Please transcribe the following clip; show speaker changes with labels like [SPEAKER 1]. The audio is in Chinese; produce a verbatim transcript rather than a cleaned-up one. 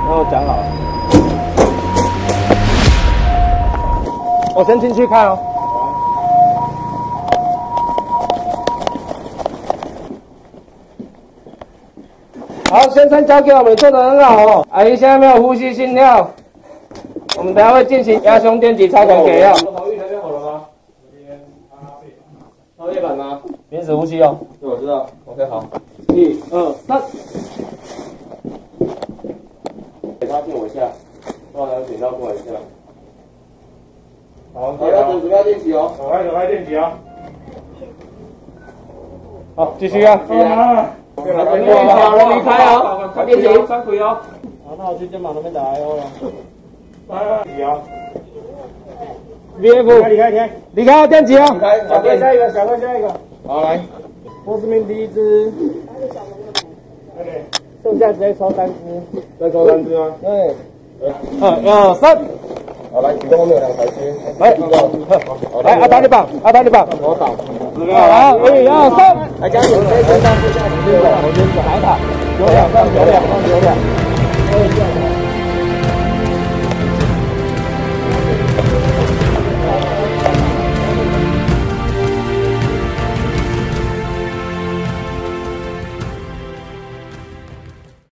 [SPEAKER 1] 那我讲好了。我先进去看哦。好，先生交给我们，做得很好哦。阿姨现在没有呼吸、心跳，我们等下会进行压胸电击插管给药。
[SPEAKER 2] 头晕那边好了吗？插背板吗？
[SPEAKER 1] 屏止呼吸哦。
[SPEAKER 2] 对，我知道。OK， 好。
[SPEAKER 1] 一、二、三。
[SPEAKER 2] 给他进我一下，帮我请到过来一下。好，好，要准准备要电击哦。
[SPEAKER 3] 走开，走开，电击啊！
[SPEAKER 1] 好，继续啊。
[SPEAKER 3] 啊！
[SPEAKER 2] 对了，电击好了，离开哦。快电击，三回哦。
[SPEAKER 1] 好，那我去肩膀那边打 I O 了。
[SPEAKER 3] 来，电击啊
[SPEAKER 1] ！V F，
[SPEAKER 3] 离开，离开，
[SPEAKER 1] 离开电击哦。
[SPEAKER 2] 离开，
[SPEAKER 3] 小哥下一个，小哥下一个。
[SPEAKER 2] 好，来。
[SPEAKER 1] 波斯明第一支，剩下直接抽三支。
[SPEAKER 2] 再抽三支吗？
[SPEAKER 1] 对。二、二、三。
[SPEAKER 2] 好，来，举重后面有两台阶。
[SPEAKER 1] 来，来，阿达你绑，阿达你绑。
[SPEAKER 2] 我挡。
[SPEAKER 1] 好，一、二、三。
[SPEAKER 2] 来，加油！可以跟上，不下，
[SPEAKER 1] 头先走，头先走，海塔。有两，有两，有两。